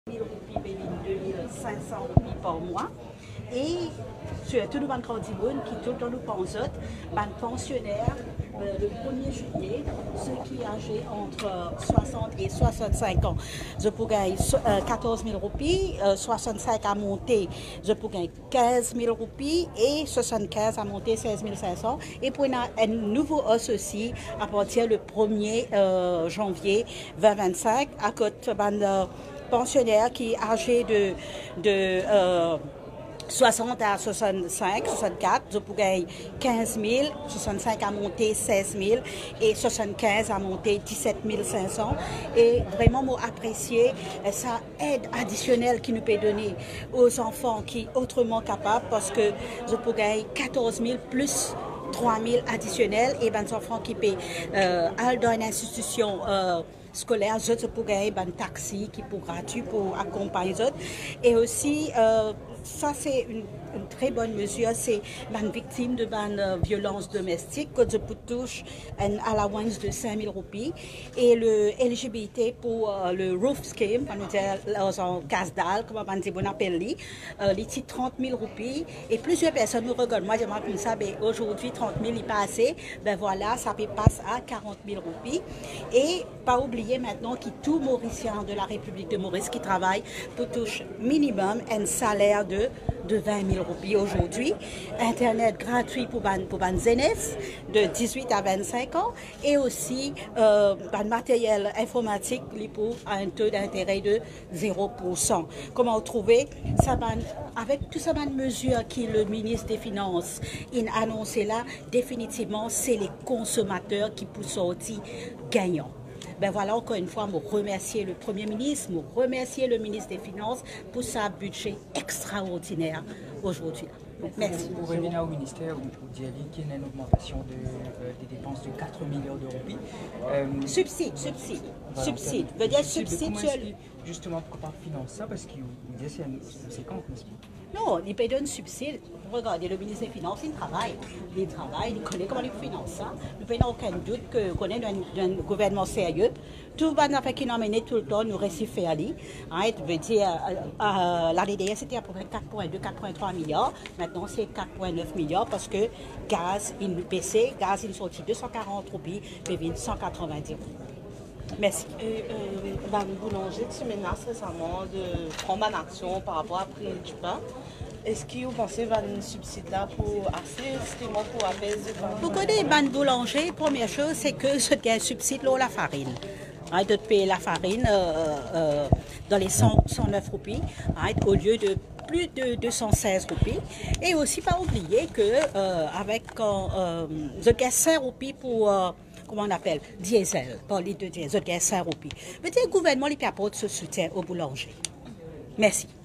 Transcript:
1000 roupies, 2500 roupies par mois. Et surtout, nous avons qui tout le temps nous pensons, les pensionnaires, le 1er juillet, ceux qui sont âgés entre 60 et 65 ans, je peux gagner 14 000 roupies, 65 à monter, je peux gagner 15 000 roupies et 75 à monter 16 500. Et pour un nouveau os aussi, à partir du 1er janvier 2025, à côté de pensionnaires qui sont âgés de 60 à 65, 64, je peux gagner 15 000, 65 à monter 16 000 et 75 à monter 17 500. Et vraiment, moi, apprécier ça aide additionnelle qui nous peut donner aux enfants qui sont autrement capables parce que je peux gagner 14 000 plus 3 000 additionnels et les enfants qui paient dans une institution scolaire, je peux gagner un taxi qui pour gratuit pour accompagner les autres. Et aussi, ça c'est une très bonne mesure, c'est une victime de violence domestique que je peux toucher une allowance de 5 000 roupies et le LGBT pour le roof scheme, on dit en casse dalle, comme on appelle les titres 30 000 roupies et plusieurs personnes nous regardent. Moi, j'aimerais comme ça, ben, aujourd'hui 30 000 il pas assez, ben voilà, ça passe à 40 000 roupies. Et pas oublier maintenant que tout Mauricien de la République de Maurice qui travaille pour toucher minimum un salaire de 20 000 roupies aujourd'hui. Internet gratuit pour les zénès de 18 à 25 ans et aussi matériel informatique pour un taux d'intérêt de 0%. Comment trouver ça avec toutes ces mesures que le ministre des Finances a annoncé là, définitivement, c'est les consommateurs qui peuvent sortir gagnants. Ben voilà, encore une fois, je remercier le Premier ministre, je remercier le ministre des Finances pour sa budget extraordinaire aujourd'hui. Merci. Pour revenir au ministère, vous dites qu'il y a une augmentation des dépenses de 4 milliards de roupies. Subside. Voilà, Subside. Veut dire subside sur... Justement, pourquoi pas financer ça? Parce que vous dites que c'est une conséquence, n'est-ce pas? Non, il paye un subside. Regardez, le ministre des Finances, il travaille. Il connaît comment il finance ça. Il n'y a aucun doute qu'on est un gouvernement sérieux. Tout va nous faire qu'il emmène tout le temps, nous récit faire lui. Veut dire, l'année dernière, c'était à peu près 4,2, 4,3 milliards. Maintenant, c'est 4,9 milliards parce que gaz, il nous baissé. Gaz, il sorti 240 roupies, puis 190 roupies. Merci. Et Boulanger, tu menaces récemment de prendre une action par rapport à prix du pain. Est-ce que vous pensez qu'il y a un subside là pour assez justement pour apaiser? Vous connaissez les boulanger, première chose, c'est que ce qu'il y a un subside là, la farine. De payer la farine dans les 109 roupies au lieu de plus de 216 roupies. Et aussi, pas oublier que avec je 5 roupies pour comment on appelle, diesel, par litre de diesel, 5 roupies. Le gouvernement lui apporte ce soutien aux boulangers. Merci.